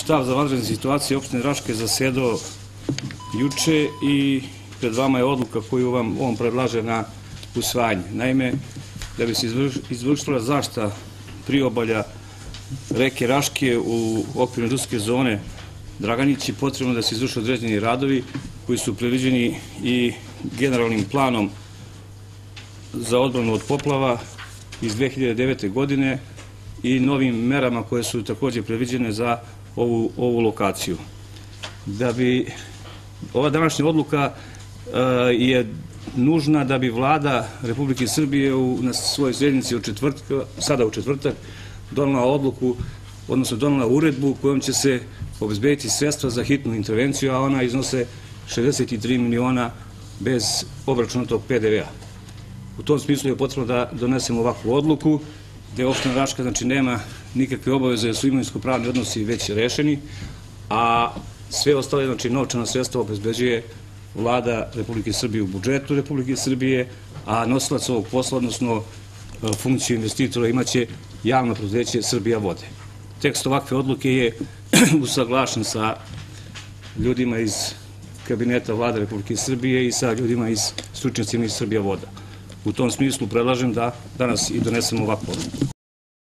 štab za vanredne situacije opštine Raške zasedao juče i pred vama je odluka koju vam on predlaže na usvajanje. Naime, da bi se izvršila zaštita priobalja reke Raške u okviru industrijske zone Draganići, potrebno da se izvrše određeni radovi koji su predviđeni i generalnim planom za odbranu od poplava iz 2009. godine i novim merama koje su također predviđene za ovu lokaciju. Ova današnja odluka je nužna da bi Vlada Republike Srbije na svojoj sjednici sada u četvrtak donela odluku, odnosno donela uredbu kojom će se obezbediti sredstva za hitnu intervenciju, a ona iznose 63 miliona bez obračunatog PDV-a. U tom smislu je potrebno da donesemo ovakvu odluku, gde opština Raška znači nema nikakve obaveze jer su imovinsko-pravni odnosi već rešeni, a sve ostale znači novčana sredstva obezbeđuje Vlada Republike Srbije u budžetu Republike Srbije, a nosilac ovog posla, odnosno funkciju investitora, imaće javno preduzeće Srbija vode. Tekst ovakve odluke je usaglašen sa ljudima iz kabineta Vlade Republike Srbije i sa ljudima iz stručnjacima iz Srbija voda. U tom smislu predlažem da danas i donesemo ovakvu odluku.